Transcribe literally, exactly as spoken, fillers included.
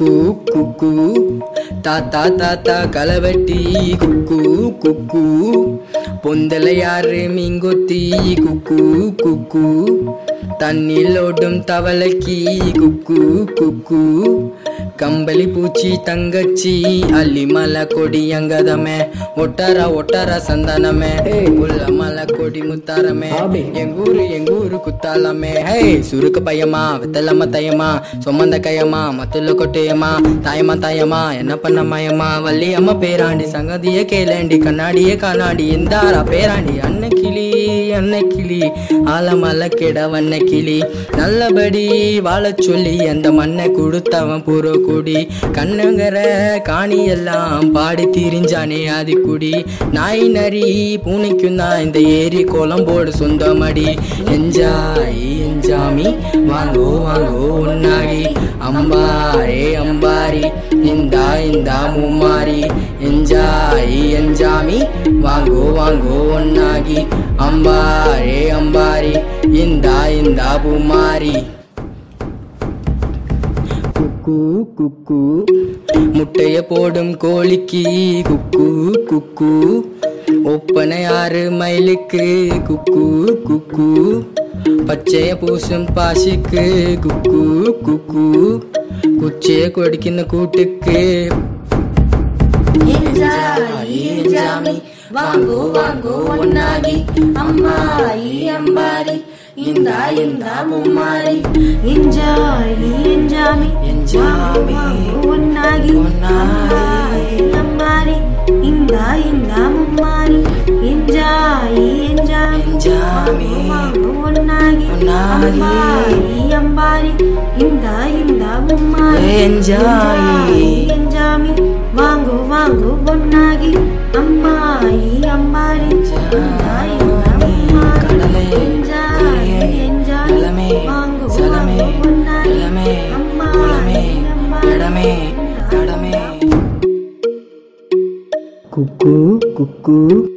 குக்கு குக்கு தாத்தா தாத்தா களவெட்டி குக்கு குக்கு பொந்தல யாரு மீங்கொத்தி குக்கு குக்கு தண்ணில் ஓடும் தவளைக்கு குக்கு குக்கு கம்பளி பூச்சி தங்கச்சி அள்ளி மலை கொடி அங்கதமே ஒட்டார ஒட்டார சந்தானமே உள்ள மலை கொடி முத்தாரமே எங்கூரு எங்கூரு குத்தாலமே ஹே சுருக்கு பையமா வெத்தலம்மா தையமா சொம்மந்த கையம்மா மத்துல கொட்டையம்மா தாயம்மா தாயம்மா என்ன பண்ண மயமா வள்ளி அம்மா பேராண்டி சங்கதியே கேளண்டி கண்ணாடியே காணாடி எந்தாரா பேராண்டி அன்ன கிளி அன்ன கிளி ஆலமலை கெட வண்ண கிளி நல்லபடி வாழ சொல்லி அந்த மண்ணை கொடுத்தவன் பூரோ குடி கண்ணங்கர காணி எல்லாம் பாடி திரிஞ்சானே ஆதி குடி நாய் நரி பூனைக்கும் தான் இந்த ஏரி கோலம்போடு சொந்தமடி என்ஜாய் என்ஜாமி வாங்கோ வாங்கோ உன்னாகி அம்பாரே அம்பாரி இந்தா இந்தா மும்மாரி என்ஜாய் என்ஜாமி வாங்கோ வாங்கோ ஒன்னாகி அம்பாரே அம்பாரி இந்தா இந்தா புமாரி குக்கு குக்கு முட்டைய போடும் கோழிக்கு குக்கு குக்கு ஒப்பனை ஆறு மயிலுக்கு குக்கு குக்கு பச்சைய பூசும் பாசிக்கு குக்கு குக்கு குச்சிய கொடிக்கின்ற கூட்டுக்கு வாங்கோ வாங்கோ ஒன்னாகி அம்மாயி அம்பாரி இந்தா இந்தா மும்மாரி என்ஜாய் என்ஜாமி என்ஜாமி ஒன்னாகி அம்மாயி அம்பாரி இந்தா இந்தா மும்மாரி என்ஜாய் என்ஜாமி என்ஜாமி ஒன்னாகி அம்மாயி அம்பாரி இந்தா இந்தா மும்மாரி என்ஜாய் என்ஜாமி வாங்கோ வாங்கோ ஒன்னாகி அம்மாயி அம்பாரி இந்தா இந்தா மும்மாரி என்ஜாய் என்ஜாய் வாங்கோ வாங்கோ ஒன்னாகி அம்மாயி அம்பாரி குக்கு குக்கு